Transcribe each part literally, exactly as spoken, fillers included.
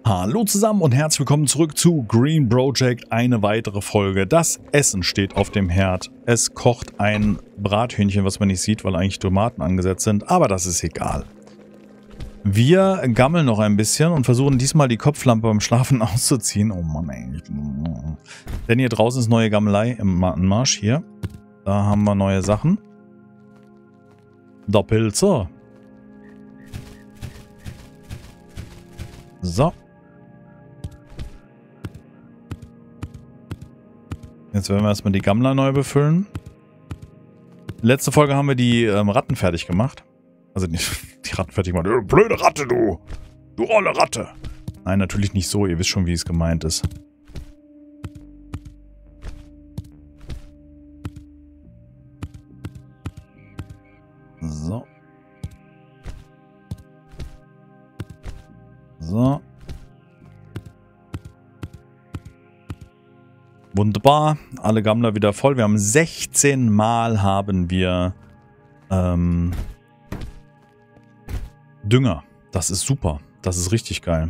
Hallo zusammen und herzlich willkommen zurück zu Green Project. Eine weitere Folge. Das Essen steht auf dem Herd. Es kocht ein Brathühnchen, was man nicht sieht, weil eigentlich Tomaten angesetzt sind. Aber das ist egal. Wir gammeln noch ein bisschen und versuchen diesmal die Kopflampe beim Schlafen auszuziehen. Oh Mann, ey. Denn hier draußen ist neue Gammelei im Marsch hier. Da haben wir neue Sachen. Doppelzer. So. Jetzt werden wir erstmal die Gammler neu befüllen. Letzte Folge haben wir die ähm, Ratten fertig gemacht. Also nicht die Ratten fertig gemacht. Du blöde Ratte, du! Du olle Ratte! Nein, natürlich nicht so. Ihr wisst schon, wie es gemeint ist. So. So. Wunderbar, alle Gammler wieder voll. Wir haben sechzehn Mal haben wir ähm, Dünger. Das ist super. Das ist richtig geil.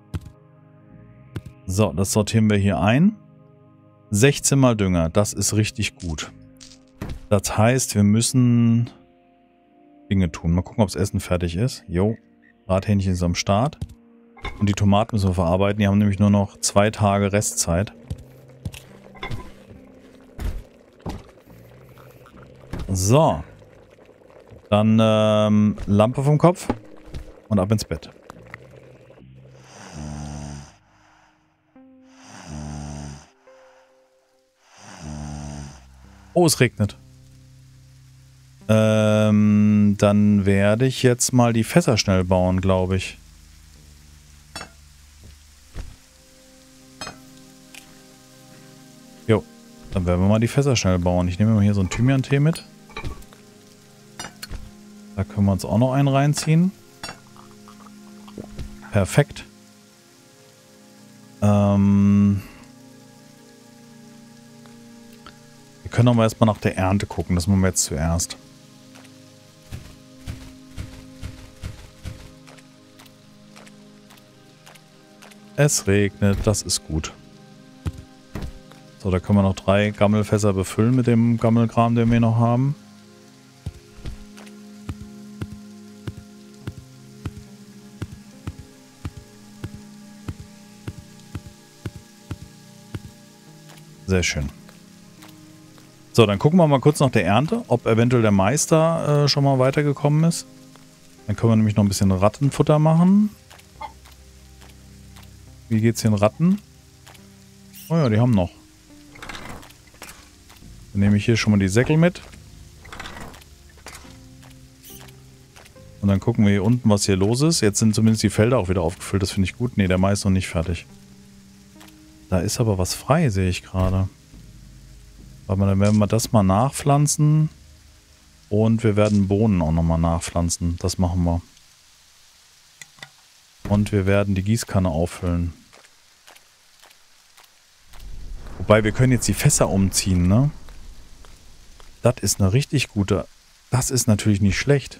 So, das sortieren wir hier ein. sechzehn Mal Dünger. Das ist richtig gut. Das heißt, wir müssen Dinge tun. Mal gucken, ob das Essen fertig ist. Jo, Brathähnchen ist am Start. Und die Tomaten müssen wir verarbeiten. Die haben nämlich nur noch zwei Tage Restzeit. So. Dann ähm, Lampe vom Kopf und ab ins Bett. Oh, es regnet. Ähm, dann werde ich jetzt mal die Fässer schnell bauen, glaube ich. Jo, dann werden wir mal die Fässer schnell bauen. Ich nehme mal hier so einen Thymian-Tee mit. Da können wir uns auch noch einen reinziehen. Perfekt. Ähm wir können aber erstmal nach der Ernte gucken. Das machen wir jetzt zuerst. Es regnet, das ist gut. So, da können wir noch drei Gammelfässer befüllen mit dem Gammelkram, den wir noch haben. Sehr schön. So, dann gucken wir mal kurz nach der Ernte, ob eventuell der Meister äh, schon mal weitergekommen ist. Dann können wir nämlich noch ein bisschen Rattenfutter machen. Wie geht's den Ratten? Oh ja, die haben noch. Dann nehme ich hier schon mal die Säckel mit. Und dann gucken wir hier unten, was hier los ist. Jetzt sind zumindest die Felder auch wieder aufgefüllt. Das finde ich gut. Ne, der Mais ist noch nicht fertig. Da ist aber was frei, sehe ich gerade. Aber dann werden wir das mal nachpflanzen. Und wir werden Bohnen auch nochmal nachpflanzen. Das machen wir. Und wir werden die Gießkanne auffüllen. Wobei, wir können jetzt die Fässer umziehen, ne? Das ist eine richtig gute... Das ist natürlich nicht schlecht.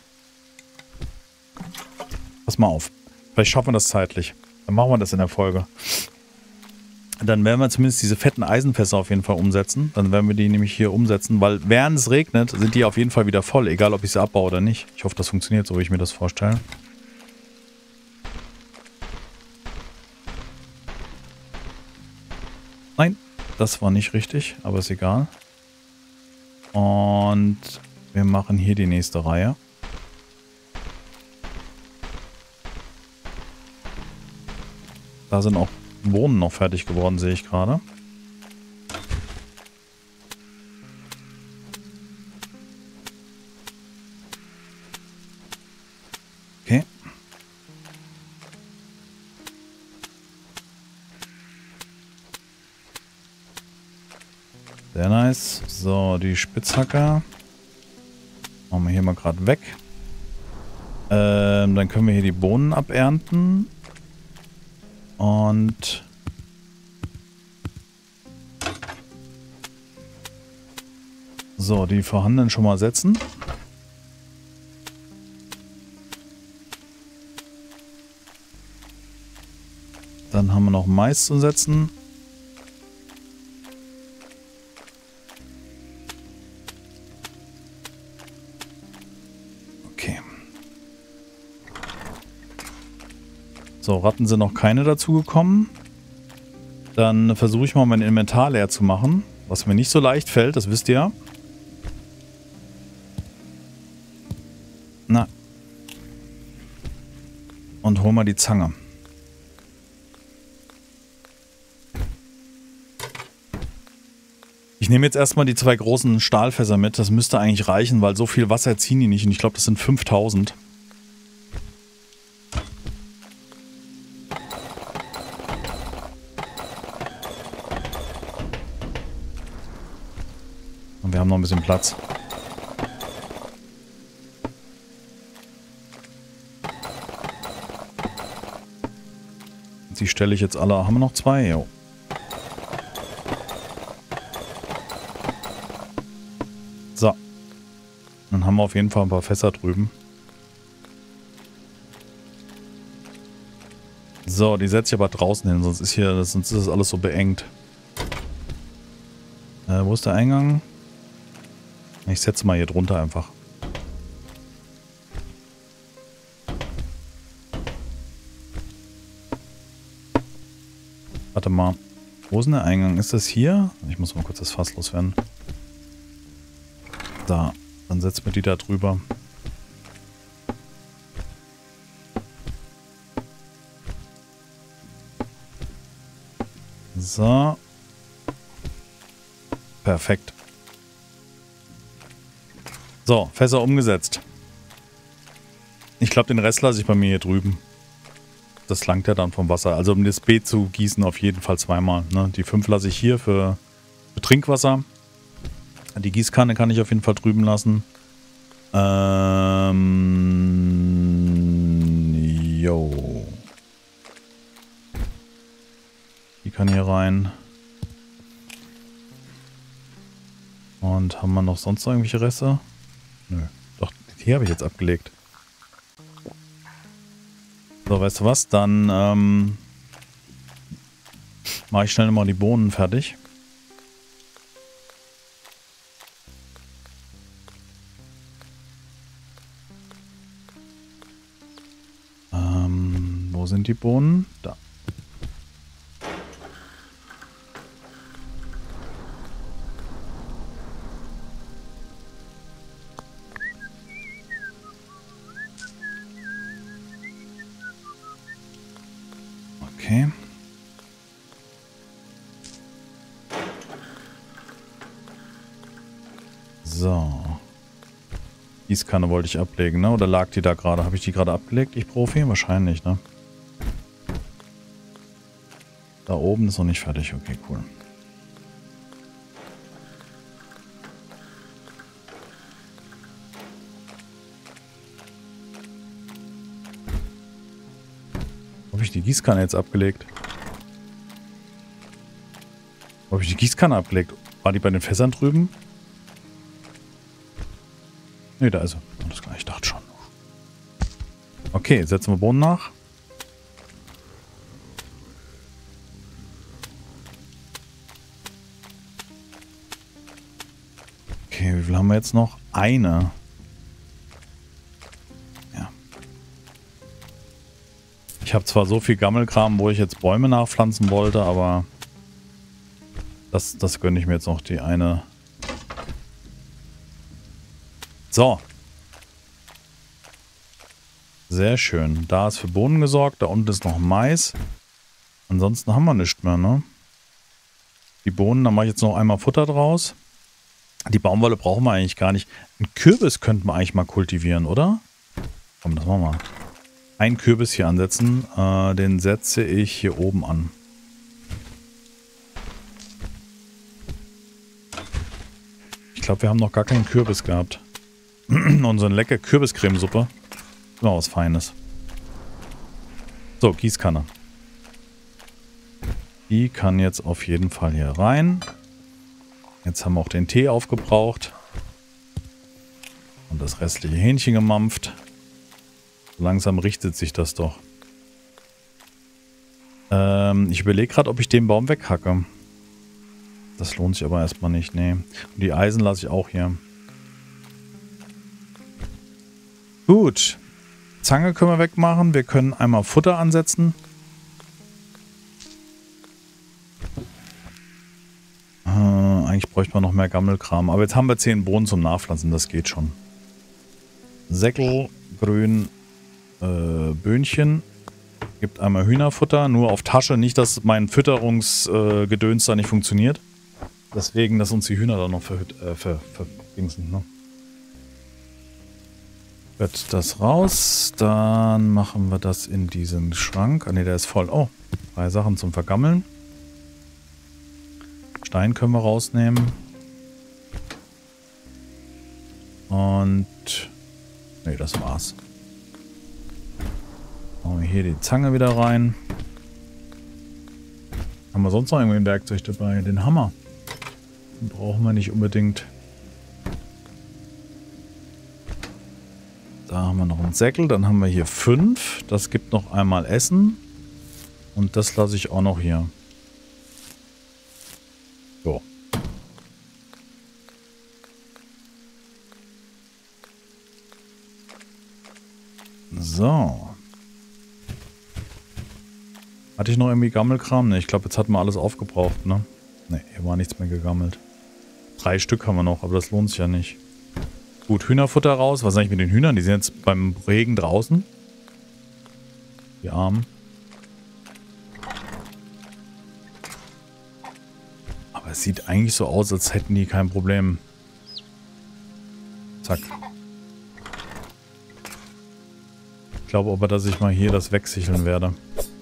Pass mal auf. Vielleicht schaffen wir das zeitlich. Dann machen wir das in der Folge. Dann werden wir zumindest diese fetten Eisenfässer auf jeden Fall umsetzen. Dann werden wir die nämlich hier umsetzen, weil während es regnet, sind die auf jeden Fall wieder voll. Egal, ob ich sie abbaue oder nicht. Ich hoffe, das funktioniert so, wie ich mir das vorstelle. Nein, das war nicht richtig, aber ist egal. Und wir machen hier die nächste Reihe. Da sind auch Bohnen noch fertig geworden, sehe ich gerade. Okay. Sehr nice. So, die Spitzhacker machen wir hier mal gerade weg. Ähm, dann können wir hier die Bohnen abernten. Und so, die vorhandenen schon mal setzen. Dann haben wir noch Mais zu setzen. Okay. So, Ratten sind noch keine dazu gekommen. Dann versuche ich mal mein Inventar leer zu machen. Was mir nicht so leicht fällt, das wisst ihr ja. Na. Und hol mal die Zange. Ich nehme jetzt erstmal die zwei großen Stahlfässer mit. Das müsste eigentlich reichen, weil so viel Wasser ziehen die nicht. Und ich glaube, das sind fünftausend. Und wir haben noch ein bisschen Platz. Die stelle ich jetzt alle. Haben wir noch zwei? Jo. So. Dann haben wir auf jeden Fall ein paar Fässer drüben. So, die setze ich aber draußen hin, sonst ist hier, sonst ist das alles so beengt. Äh, wo ist der Eingang? Ich setze mal hier drunter einfach. Warte mal. Wo ist denn der Eingang? Ist das hier? Ich muss mal kurz das Fass loswerden. Da. Dann setzen wir die da drüber. So. Perfekt. So, Fässer umgesetzt. Ich glaube, den Rest lasse ich bei mir hier drüben. Das langt ja dann vom Wasser. Also um das Beet zu gießen auf jeden Fall zweimal. Ne? Die fünf lasse ich hier für, für Trinkwasser. Die Gießkanne kann ich auf jeden Fall drüben lassen. Ähm, jo. Die kann hier rein. Und haben wir noch sonst noch irgendwelche Reste? Nö. Doch, die habe ich jetzt abgelegt. So, weißt du was? Dann ähm, mache ich schnell mal die Bohnen fertig. Ähm, wo sind die Bohnen? Da. Okay. So. Gießkanne wollte ich ablegen, ne? Oder lag die da gerade? Habe ich die gerade abgelegt, ich Profi? Wahrscheinlich, ne? Da oben ist noch nicht fertig. Okay, cool. Habe ich die Gießkanne jetzt abgelegt? Habe ich die Gießkanne abgelegt? War die bei den Fässern drüben? Ne, da ist sie. Alles klar, ich dachte schon. Okay, setzen wir Bohnen nach. Okay, wie viel haben wir jetzt noch? Eine. Ja. Ich habe zwar so viel Gammelkram, wo ich jetzt Bäume nachpflanzen wollte, aber das, das gönne ich mir jetzt noch, die eine. So. Sehr schön. Da ist für Bohnen gesorgt. Da unten ist noch Mais. Ansonsten haben wir nichts mehr, ne? Die Bohnen, da mache ich jetzt noch einmal Futter draus. Die Baumwolle brauchen wir eigentlich gar nicht. Einen Kürbis könnten wir eigentlich mal kultivieren, oder? Komm, das machen wir mal. Einen Kürbis hier ansetzen. Äh, den setze ich hier oben an. Ich glaube, wir haben noch gar keinen Kürbis gehabt. Und so eine leckere Kürbiscremesuppe. Immer was Feines. So, Gießkanne. Die kann jetzt auf jeden Fall hier rein. Jetzt haben wir auch den Tee aufgebraucht. Und das restliche Hähnchen gemampft. Langsam richtet sich das doch. Ähm, ich überlege gerade, ob ich den Baum weghacke. Das lohnt sich aber erstmal nicht, nee. Und die Eisen lasse ich auch hier. Gut. Zange können wir wegmachen. Wir können einmal Futter ansetzen. Äh, eigentlich bräuchte man noch mehr Gammelkram. Aber jetzt haben wir zehn Bohnen zum Nachpflanzen. Das geht schon. Säckel, Grün, äh, Böhnchen. Gibt einmal Hühnerfutter. Nur auf Tasche. Nicht, dass mein Fütterungsgedöns äh, da nicht funktioniert. Deswegen, dass uns die Hühner da noch verhüt, äh, ver, verdingsen, ne? Wird das raus. Dann machen wir das in diesen Schrank. Ah ne, der ist voll. Oh, drei Sachen zum Vergammeln. Stein können wir rausnehmen. Und... Ne, das war's. Machen wir hier die Zange wieder rein. Haben wir sonst noch irgendwie ein Werkzeug dabei? Den Hammer. Den brauchen wir nicht unbedingt. Da haben wir noch einen Säckel. Dann haben wir hier fünf. Das gibt noch einmal Essen. Und das lasse ich auch noch hier. So. So. Hatte ich noch irgendwie Gammelkram? Ne, ich glaube, jetzt hatten wir alles aufgebraucht, ne? Ne, hier war nichts mehr gegammelt. Drei Stück haben wir noch, aber das lohnt sich ja nicht. Gut, Hühnerfutter raus. Was ist eigentlich mit den Hühnern? Die sind jetzt beim Regen draußen. Die Armen. Aber es sieht eigentlich so aus, als hätten die kein Problem. Zack. Ich glaube aber, dass ich mal hier das wegsicheln werde.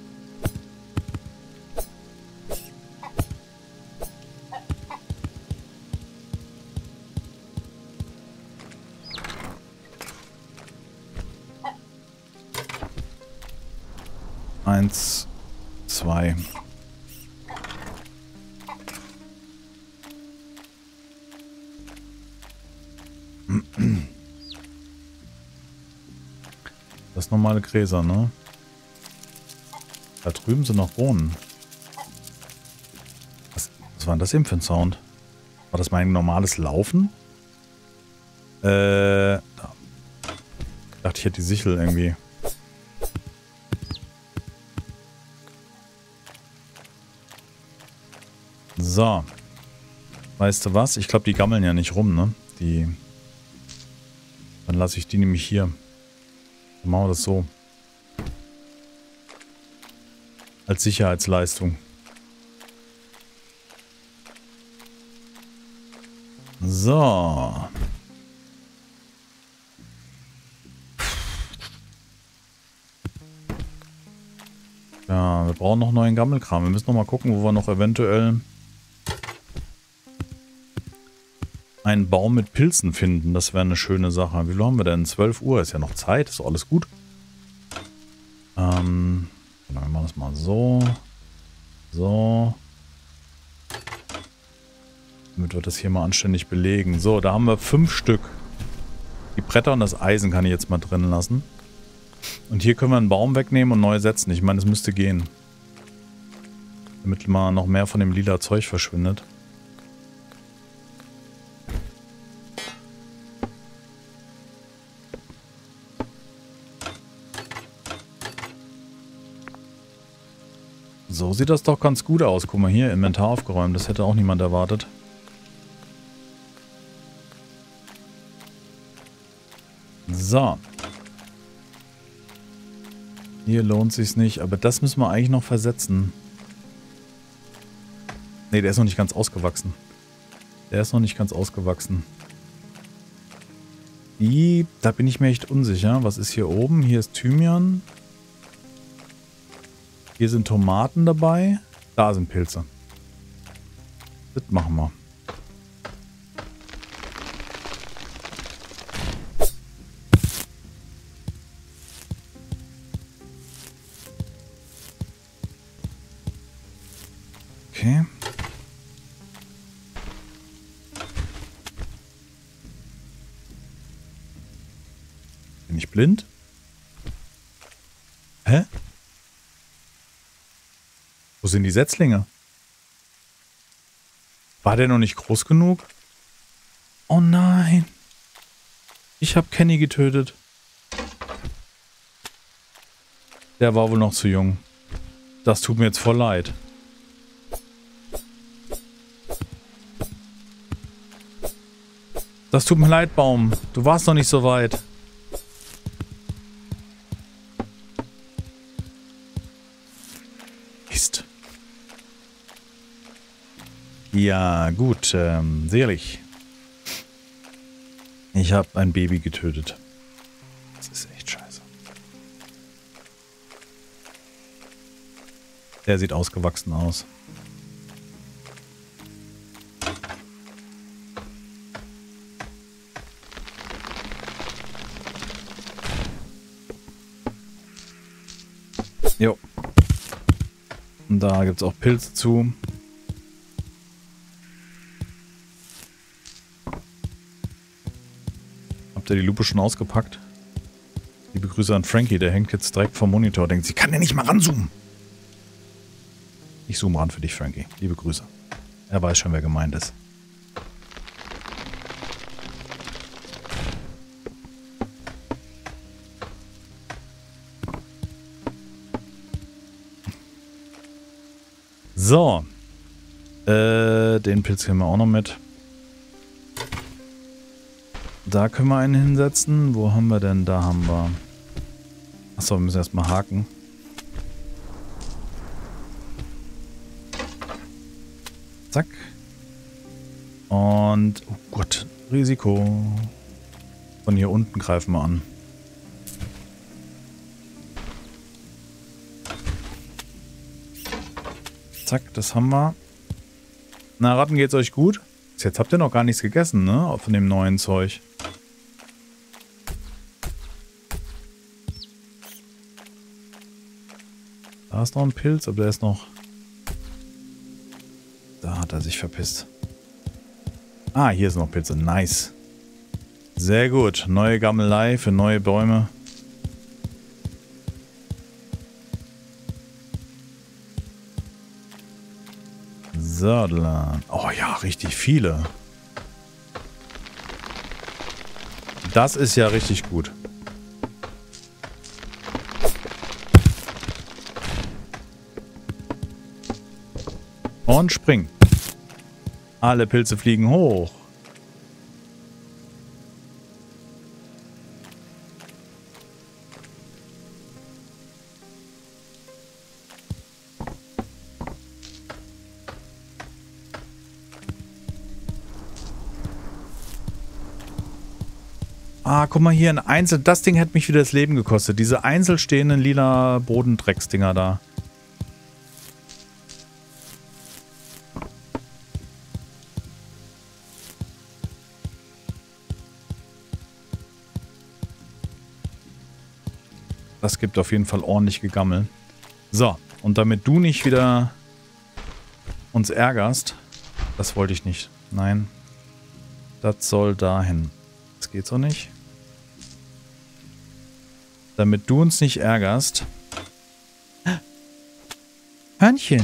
Eins, zwei. Das ist normale Gräser, ne? Da drüben sind noch Bohnen. Was, was war denn das eben für ein Sound? War das mein normales Laufen? Äh, da. Ich dachte, ich hätte die Sichel irgendwie. So. Weißt du was? Ich glaube, die gammeln ja nicht rum, ne? Die. Dann lasse ich die nämlich hier. Dann machen wir das so. Als Sicherheitsleistung. So. Ja, wir brauchen noch neuen Gammelkram. Wir müssen noch mal gucken, wo wir noch eventuell einen Baum mit Pilzen finden. Das wäre eine schöne Sache. Wie viel haben wir denn? zwölf Uhr ist ja noch Zeit. Ist doch alles gut. Ähm, wir machen das mal so. So. Damit wir das hier mal anständig belegen. So, da haben wir fünf Stück. Die Bretter und das Eisen kann ich jetzt mal drin lassen. Und hier können wir einen Baum wegnehmen und neu setzen. Ich meine, es müsste gehen. Damit mal noch mehr von dem lila Zeug verschwindet. So sieht das doch ganz gut aus. Guck mal hier, Inventar aufgeräumt. Das hätte auch niemand erwartet. So. Hier lohnt sich's nicht. Aber das müssen wir eigentlich noch versetzen. Ne, der ist noch nicht ganz ausgewachsen. Der ist noch nicht ganz ausgewachsen. Die, da bin ich mir echt unsicher. Was ist hier oben? Hier ist Thymian. Hier sind Tomaten dabei. Da sind Pilze. Das machen wir. Okay. Bin ich blind? Hä? Wo sind die Setzlinge? War der noch nicht groß genug? Oh nein. Ich habe Kenny getötet. Der war wohl noch zu jung. Das tut mir jetzt voll leid. Das tut mir leid, Baum. Du warst noch nicht so weit. Mist. Ja, gut. Ähm, selig. Ich habe ein Baby getötet. Das ist echt scheiße. Der sieht ausgewachsen aus. Jo. Und da gibt es auch Pilze zu. Habt ihr die Lupe schon ausgepackt? Liebe Grüße an Frankie, der hängt jetzt direkt vom Monitor. Denkt, sie kann ja nicht mal ranzoomen. Ich zoome ran für dich, Frankie. Liebe Grüße. Er weiß schon, wer gemeint ist. So. Äh, den Pilz können wir auch noch mit. Da können wir einen hinsetzen. Wo haben wir denn? Da haben wir... Achso, wir müssen erstmal haken. Zack. Und... Oh Gott. Risiko. Von hier unten greifen wir an. Zack, das haben wir. Na, Ratten, geht's euch gut? Jetzt habt ihr noch gar nichts gegessen, ne? Von dem neuen Zeug. Da ist noch ein Pilz, aber der ist noch... Da hat er sich verpisst. Ah, hier sind noch Pilze. Nice. Sehr gut. Neue Gammelei für neue Bäume. Sördler. Oh ja, richtig viele. Das ist ja richtig gut. Und spring. Alle Pilze fliegen hoch. Ah, guck mal hier, ein Einzel... Das Ding hätte mich wieder das Leben gekostet. Diese einzelstehenden lila Bodendrecksdinger da. Das gibt auf jeden Fall ordentlich Gegammel. So, und damit du nicht wieder uns ärgerst... Das wollte ich nicht. Nein. Das soll dahin. Das geht so nicht. Damit du uns nicht ärgerst. Hörnchen.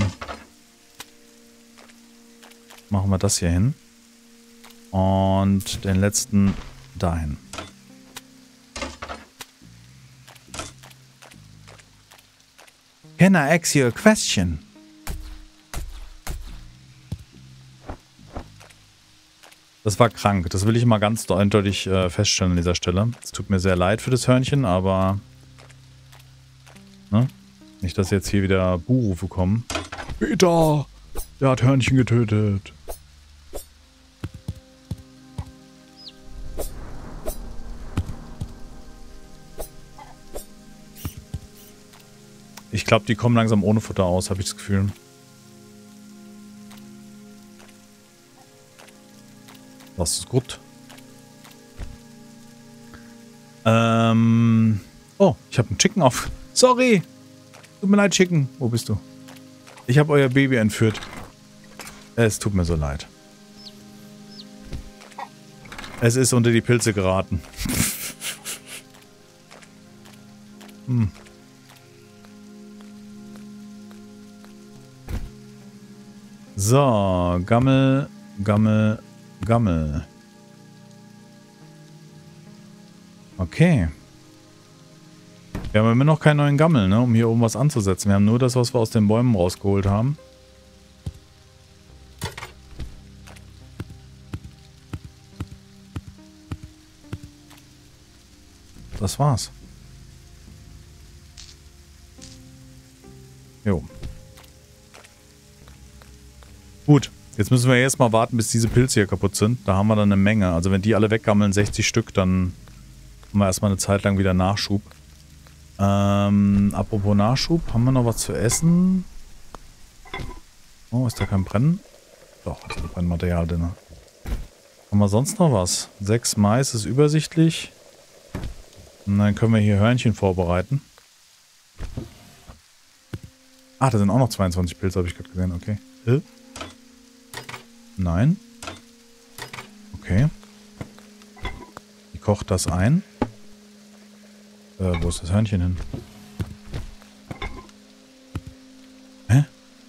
Machen wir das hier hin. Und den letzten dahin. Can I ask you a question? Das war krank. Das will ich mal ganz eindeutig äh, feststellen an dieser Stelle. Es tut mir sehr leid für das Hörnchen, aber... Ne? Nicht, dass jetzt hier wieder Buhrufe kommen. Peter! Der hat Hörnchen getötet. Ich glaube, die kommen langsam ohne Futter aus, habe ich das Gefühl. Das ist gut. Ähm. Oh, ich habe einen Chicken auf. Sorry. Tut mir leid, Chicken. Wo bist du? Ich habe euer Baby entführt. Es tut mir so leid. Es ist unter die Pilze geraten. hm. So, Gammel, Gammel, Gammel. Okay. Wir haben immer noch keinen neuen Gammel, ne, um hier oben was anzusetzen. Wir haben nur das, was wir aus den Bäumen rausgeholt haben. Das war's. Jo. Gut, jetzt müssen wir erstmal warten, bis diese Pilze hier kaputt sind. Da haben wir dann eine Menge. Also wenn die alle weggammeln, sechzig Stück, dann haben wir erstmal eine Zeit lang wieder Nachschub. Ähm, apropos Nachschub, haben wir noch was zu essen? Oh, ist da kein Brennen? Doch, ist da Brennmaterial drin. Haben wir sonst noch was? Sechs Mais ist übersichtlich. Und dann können wir hier Hörnchen vorbereiten. Ah, da sind auch noch zweiundzwanzig Pilze, habe ich gerade gesehen. Okay. Äh? Nein. Okay. Wie kocht das ein? Äh, wo ist das Hörnchen hin? Hä?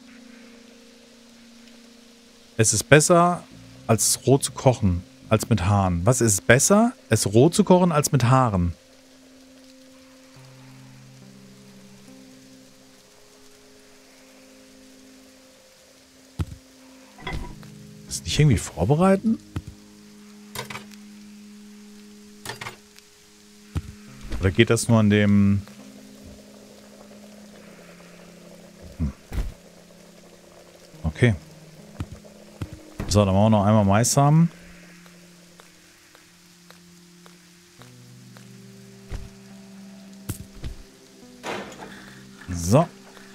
Es ist besser, als roh zu kochen, als mit Haaren. Was ist besser, es roh zu kochen, als mit Haaren? Das nicht irgendwie vorbereiten? Oder geht das nur an dem... Hm. Okay. So, dann machen wir noch einmal Maissamen. So.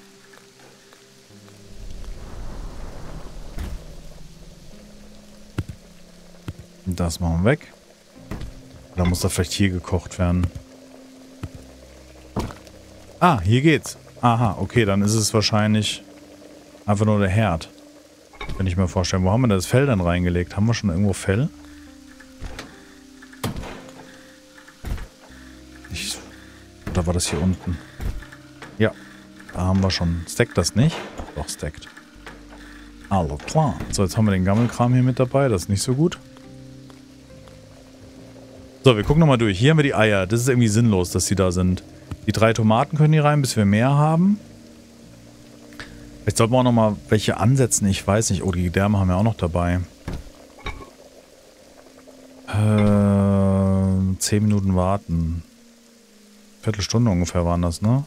Das machen wir weg. Oder muss das vielleicht hier gekocht werden? Ah, hier geht's. Aha, okay, dann ist es wahrscheinlich einfach nur der Herd. Kann ich mir vorstellen. Wo haben wir das Fell dann reingelegt? Haben wir schon irgendwo Fell? Ich, oder war das hier unten? Ja, da haben wir schon. Stackt das nicht? Doch, stackt. Alles klar. So, jetzt haben wir den Gammelkram hier mit dabei. Das ist nicht so gut. So, wir gucken nochmal durch. Hier haben wir die Eier. Das ist irgendwie sinnlos, dass die da sind. Die drei Tomaten können hier rein, bis wir mehr haben. Vielleicht sollten wir auch nochmal welche ansetzen. Ich weiß nicht. Oh, die Gedärme haben wir auch noch dabei. Äh, zehn Minuten warten. Viertelstunde ungefähr waren das, ne?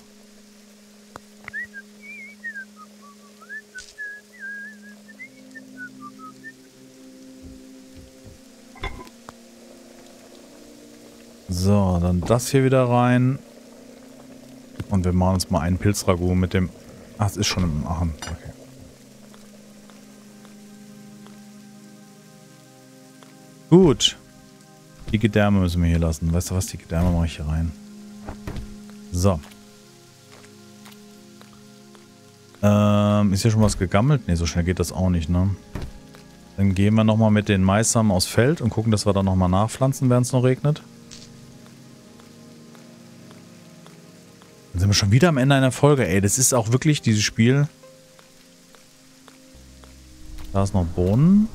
So, dann das hier wieder rein. Und wir machen uns mal einen Pilzragout mit dem... Ach, es ist schon im Machen. Okay. Gut. Die Gedärme müssen wir hier lassen. Weißt du was? Die Gedärme mache ich hier rein. So. Ähm, ist hier schon was gegammelt? Ne, so schnell geht das auch nicht, ne? Dann gehen wir nochmal mit den Maissamen aufs Feld und gucken, dass wir dann nochmal nachpflanzen, während es noch regnet. Dann sind wir schon wieder am Ende einer Folge. Ey, das ist auch wirklich dieses Spiel. Da ist noch Bohnen.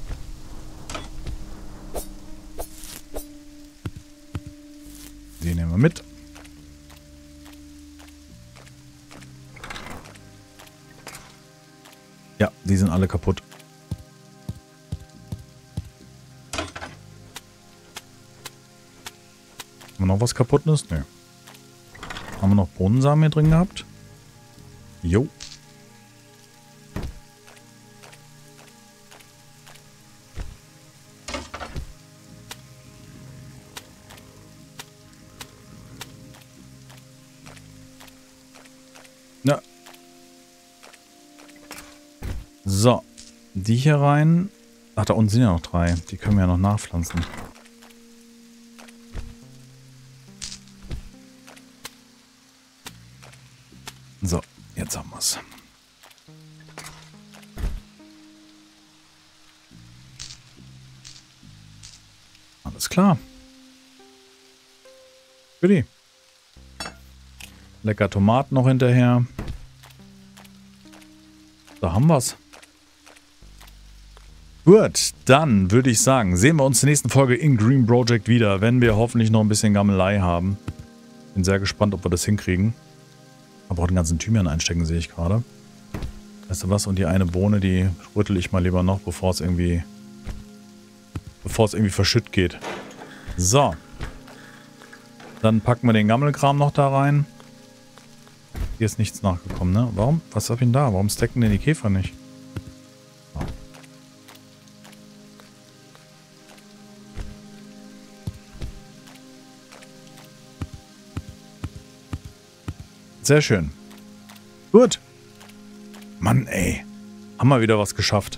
Die nehmen wir mit. Ja, die sind alle kaputt. Haben wir noch was Kaputtes? Nö. Haben wir noch Bohnensamen hier drin gehabt? Jo. Ja. So. Die hier rein. Ach, da unten sind ja noch drei. Die können wir ja noch nachpflanzen. So, jetzt haben wir es. Alles klar. Goodie. Lecker Tomaten noch hinterher. Da haben wir's. Gut, dann würde ich sagen, sehen wir uns in der nächsten Folge in Green Project wieder, wenn wir hoffentlich noch ein bisschen Gammelei haben. Bin sehr gespannt, ob wir das hinkriegen. Aber auch den ganzen Thymian einstecken, sehe ich gerade. Weißt du was? Und die eine Bohne, die rüttel ich mal lieber noch, bevor es irgendwie, bevor es irgendwie verschütt geht. So. Dann packen wir den Gammelkram noch da rein. Hier ist nichts nachgekommen, ne? Warum? Was hab ich denn da? Warum stacken denn die Käfer nicht? So. Sehr schön. Gut. Mann, ey. Haben wir wieder was geschafft.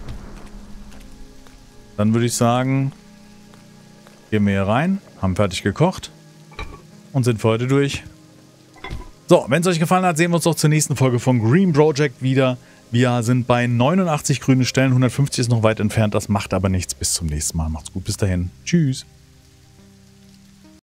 Dann würde ich sagen, gehen wir hier rein, haben fertig gekocht und sind für heute durch. So, wenn es euch gefallen hat, sehen wir uns doch zur nächsten Folge von Green Project wieder. Wir sind bei neunundachtzig grünen Stellen, hundertfünfzig ist noch weit entfernt, das macht aber nichts. Bis zum nächsten Mal. Macht's gut, bis dahin. Tschüss.